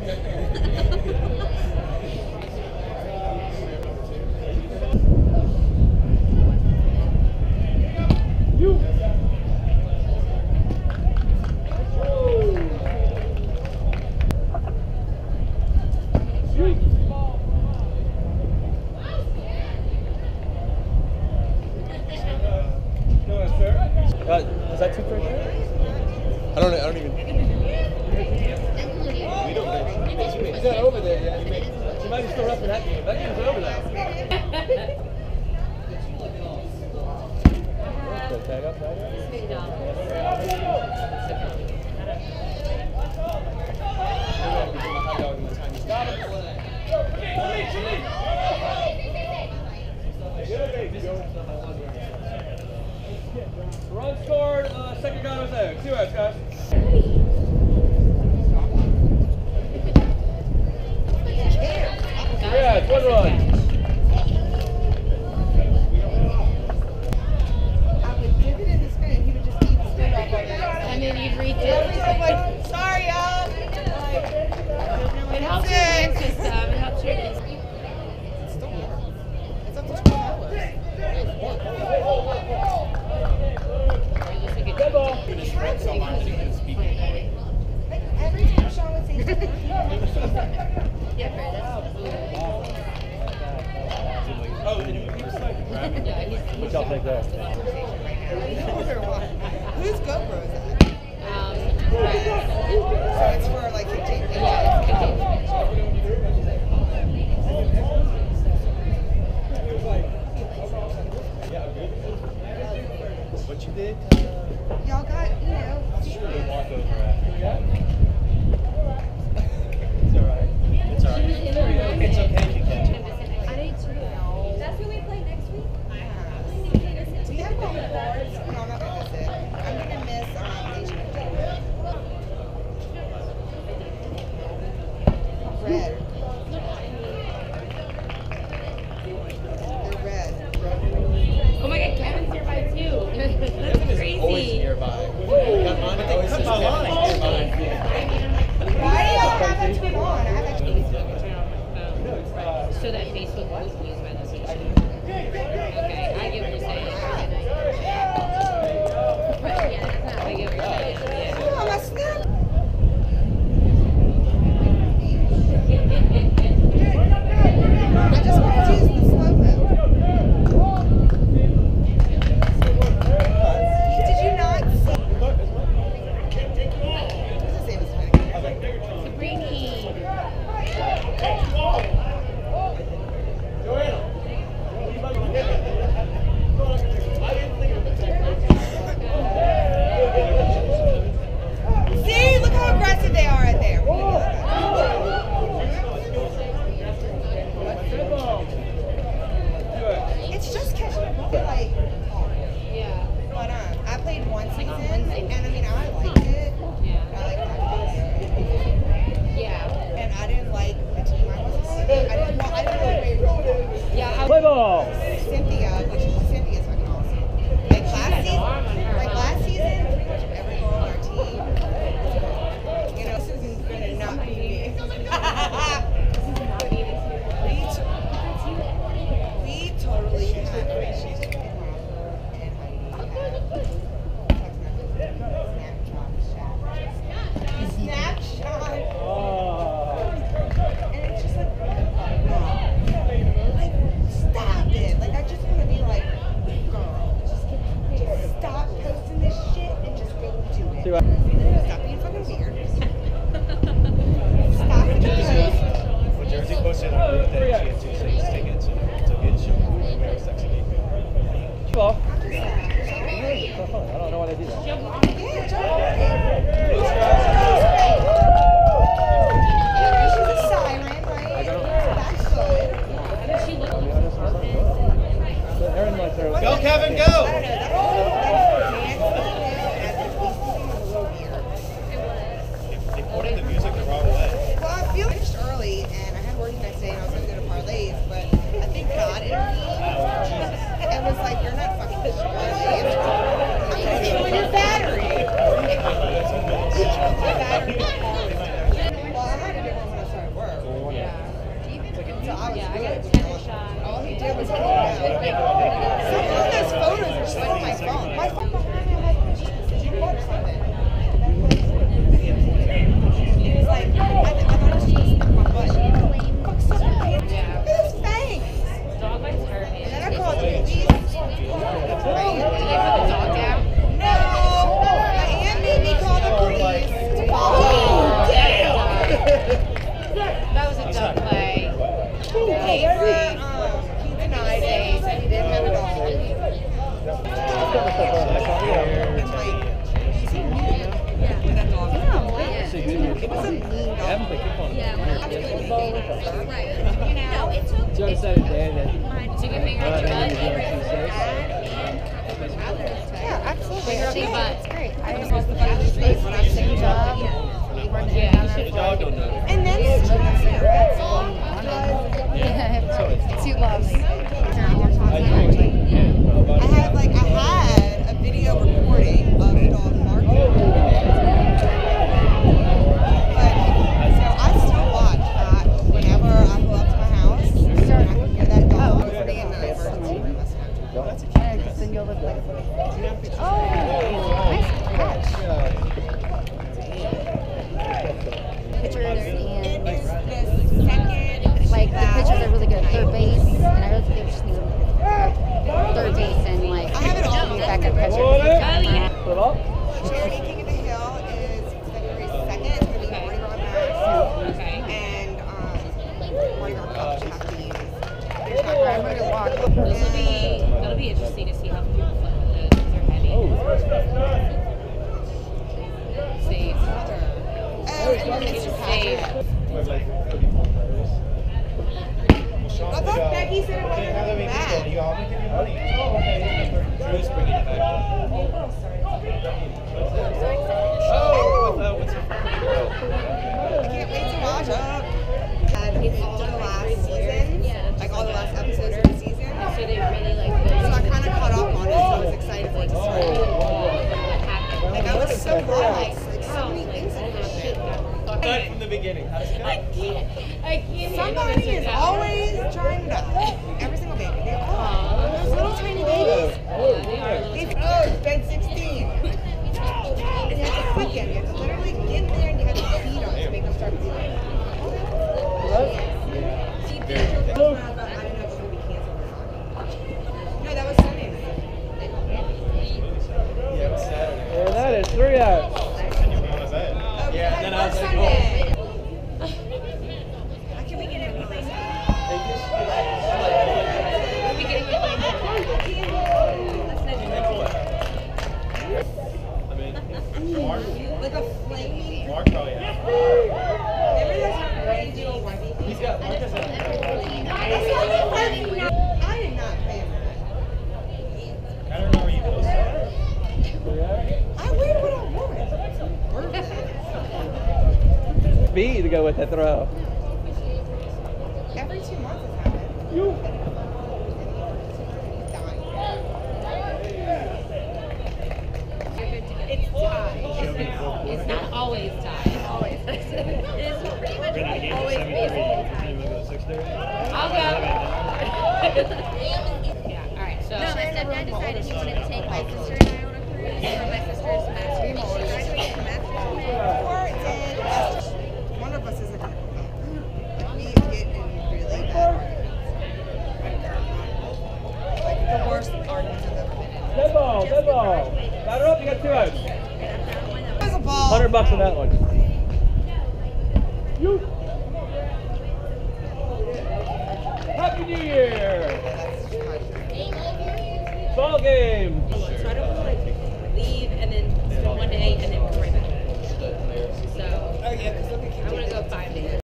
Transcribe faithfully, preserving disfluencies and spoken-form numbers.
Uh, is that too quick? I don't. I don't even. We don't know. He's not over there yet. She might be still roughing that game. That game's over now. Tag up, tag Run scored, uh, second guy was there. Two outs, guys. Yeah, it's one run. I would dip it in the spoon, he would just eat the spoon off of it. And then you'd reach it. I'm like, sorry, y'all. It helps your immune system. It helps your immune system. It's still warm. It's up to twelve hours. Good ball. Like, every time Sean would say something, Yeah, Fred, that's Oh, and you keep like grabbing. yeah, he's, Which I'll take that. whose GoPro is that? um, So it's for like kicking. yeah, it's kicking. What you did? Y'all got, you know, Walk over after. Yeah. It's alright. It's alright. It's okay to catch it. I need to know. That's who we play next week? we have one boards. No, I'm not gonna miss it. I'm gonna miss um, Asian Red. They're red. Oh my God, Kevin's nearby too. That's crazy. Always nearby. Got mine, but they cut my line nearby. Why do y'all have that to be on? I have actually. So that Facebook won't use my location. Okay, I get what you're saying. But yeah, it's not. I get what you're saying. Yeah. Oh, my snap. I just wanted to use the slow mo. Did you not see? It's the same as mine. Sabrini. See, look how aggressive they are right there. It's just catching a ball. Like, Yeah. but um, I played one season, on Wednesday. and I mean, I liked it. Yeah. I liked it. Yeah. And I didn't like the team I was on. I didn't. Well, I didn't really role model. Yeah. Play ball. Cynthia, which Cynthia's fucking awesome. Like last season, like last season, pretty much every girl on our team. You know, this isn't gonna not be me. we, t- we totally had and Heidi had Snapchat. Oh. And it's just like, like, stop it. Like, I just want to be like, girl, just, just stop posting this shit and just go do it. See what- Stop being fucking weird. Stop it. When Jersey posted on her birthday, she had two Saints tickets and took it. She was very sexy. Ball. I don't know why they do that. Yeah, she's a siren, right? That's good. She looks. So Aaron likes her. Go, Kevin, go! I don't know. That's a little weird. They pulled in the music the wrong way. Well, I feel finished early, and I had work the next day, and I was going to go to parlays, but I think God intervened and was like, "You're not fucking this parlay. I'm going to kill your battery." My battery. Well, I had a good one when idea was clean out. Some of those photos are still on my phone. My phone behind me, I'm like, Jesus, did you watch something? He was like, I, th I thought it was just my butt. Fuck something. Look at his fangs. Dog bites hurt me. And then I called the police. Did they put the dog down? No. My aunt made me call the police to follow me. That was a dumb play. He, um, he denied it. He said he didn't have a dog. And like, he knew where that dog was. It was a mean dog. Right. You know, it took Joe said it there that chicken finger uh, in your that butt. he was doing Tuesdays. Yeah, absolutely. Finger up your butt. It's great. I was supposed to find this place when I was sick job. Yeah, you should The dog don't know. And then it's cigarettes. Too lovely. I had like I had a video recording of the dog barking. But so I still watch that whenever I pull up to my house. And that dog is being nice. Then you'll look like oh, nice catch. Pictures and like the pictures are really good. Third base, and I really think they just need third base and like I have it all. backup pitcher. Put up. Charity King of the Hill is February second. It's going to be Mardi Gras Mass. Okay. And um, Mardi Gras Cup Chinese. I'm ready to walk. This will be, that'll be interesting to see how people flip with those. They're heavy. Safe. Oh, and then it's just Safe. I thought Becky said it wasn't Now that we bad. meet, you all give you money. Oh, okay. Drew's bringing it back. Oh, what's what's your favorite girl? Can't wait to watch up. Had all the last season, like all the last episodes of the season. So they really like So those. I kind of caught up on it, so I was excited for it to start. Like I was so lost, like so many things that happened. Start from the beginning. How does it go? I can't. I can't. Somebody is always trying to die. Every single baby. They all. Those little tiny babies. They, oh, it's bed sixteen. It's like a weekend. You have to literally get there and you have to feed them to make them start breathing. No, that was Sunday night. Yeah, it was Saturday. And that is three outs. And you went to bed. Oh, Yeah, we and then had I was work like, Sunday. How can we get in really sad? We'll be getting replaced. I mean, Mark, Like a flaming. Mark probably has. Remember those ready to do a one V? He's got, like I said, I did not plan that. I don't remember you posted. I wear what I want. speed to go with that throw. Every two months it's happened. You. It's tied. It's not always tied. Always. It's pretty much always basically tied. I'll go. Yeah, all right, so. No, my stepdad decided he wanted to take my sister and I on a cruise for my sister's master's. She graduated from master's Or did one of us isn't going to come back. We get in really bad arguments. Like the worst arguments I've ever been in. Dead ball, dead ball. Batter up, you got two outs. It was a ball. Hundred bucks on that one. You. Happy New Year. Ball game. So I don't want to like leave and then spend one day and then come right back. So. Oh yeah, because look at I'm gonna go five days.